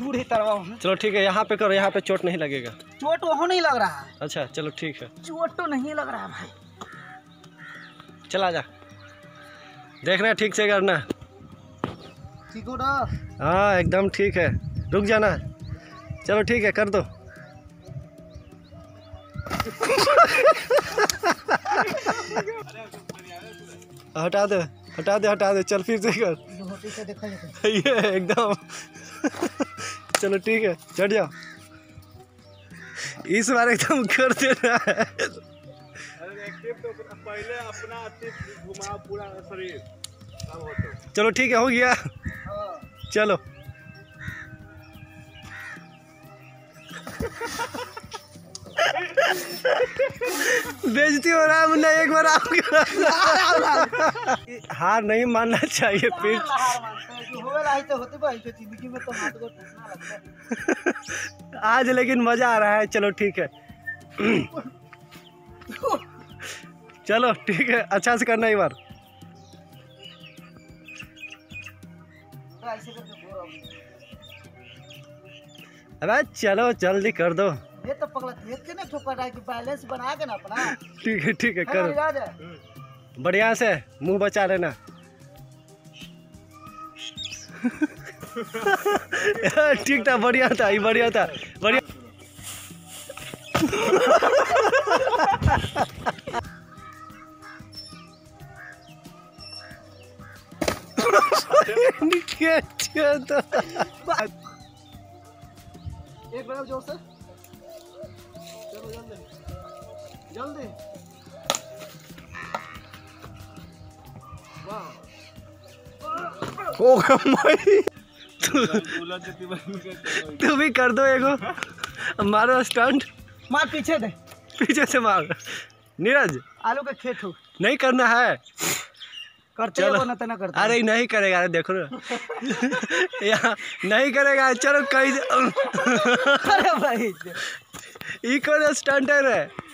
बूढ़े तरवा। चलो ठीक है, यहाँ पे करो, यहाँ पे चोट नहीं लगेगा। चोट वहाँ नहीं लग रहा है। अच्छा चलो ठीक है। चोट तो नहीं लग रहा है भाई। चला जा, देखना ठीक से करना। ठीक हो ना? हाँ एकदम ठीक है, रुक जाना। चलो ठीक है, कर दो। हटा दे हटा दे हटा दे, चल फिर से कर। ये एकदम चलो ठीक है, चढ़ जाओ। इस बार एकदम कर देना है। पहले अपना घुमाओ पूरा शरीर। चलो ठीक है, हो गया। चलो बेइज्जती हो रहा है मुन्ना, एक बार हार नहीं मानना चाहिए। फिर आज लेकिन मजा आ रहा है। चलो ठीक है चलो ठीक है, अच्छा से करना एक बार। अरे चलो जल्दी कर दो। ये तो पगला देख के ना ठोका रहा है कि बैलेंस बना के ना अपना। ठीक है करो, बढ़िया से मुंह बचा लेना। ठीक था, बढ़िया था, ये बढ़िया था, बढ़िया। एक बार जोर से चलो, जल्दी जल्दी। तू भी कर दो एगो, मारो स्टंट। मार पीछे दे, पीछे से मार। नीरज आलू का खेत हो, नहीं करना है। करते चलो, हो ना तना करते। अरे नहीं करेगा, अरे देखो ना यहाँ नहीं करेगा। चलो कहीं अरे भाई ये कौन स्टंट है रे?